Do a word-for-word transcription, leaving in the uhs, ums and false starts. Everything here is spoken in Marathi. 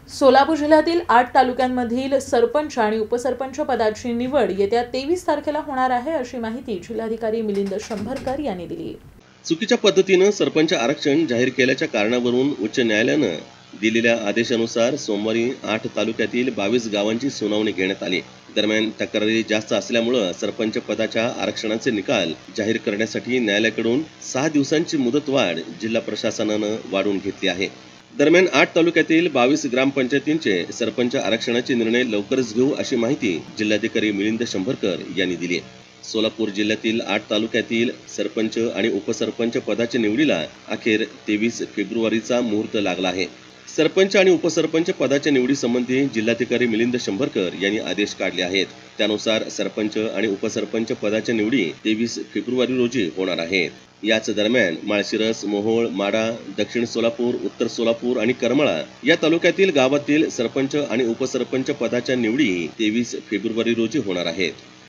सोलापूर जिल्ह्यातील आठ तालुक्यांमधील सरपंच आणि उपसरपंच पदाची निवड येत्या तेवीस तारखेला होणार आहे, अशी माहिती जिल्हाधिकारी मिलिंद शंभरकर यांनी दिली. चुकीच्या पद्धतीनं सरपंच आरक्षण जाहीर केल्याच्या कारणावरून उच्च न्यायालयानं दिलेल्या आदेशानुसार सोमवारी आठ तालुक्यातील बावीस गावांची सुनावणी घेण्यात आली. दरम्यान तक्रारी जास्त असल्यामुळे सरपंच पदाच्या आरक्षणाचे निकाल जाहीर करण्यासाठी न्यायालयाकडून सहा दिवसांची मुदतवाढ जिल्हा प्रशासनानं वाढवून घेतली आहे. दरम्यान आठ तालुक्यातील बावीस ग्रामपंचायतींचे सरपंच आरक्षणाचे निर्णय लवकरच घेऊ, अशी माहिती जिल्हाधिकारी मिलिंद शंभरकर यांनी दिली आहे. सोलापूर जिल्ह्यातील आठ तालुक्यातील सरपंच आणि उपसरपंच पदाच्या निवडीला अखेर तेवीस फेब्रुवारीचा मुहूर्त लागला आहे. सरपंच आणि उपसरपंच पदाच्या निवडीसंबंधी जिल्हाधिकारी मिलिंद शंभरकर यांनी आदेश काढले आहेत. त्यानुसार सरपंच आणि उपसरपंच पदाच्या निवडी तेवीस फेब्रुवारी रोजी होणार आहेत. याच दरम्यान माळशिरस, मोहोळ, माढा, दक्षिण सोलापूर, उत्तर सोलापूर आणि करमाळा या तालुक्यातील गावातील सरपंच आणि उपसरपंच पदाच्या निवडी तेवीस फेब्रुवारी रोजी होणार आहेत.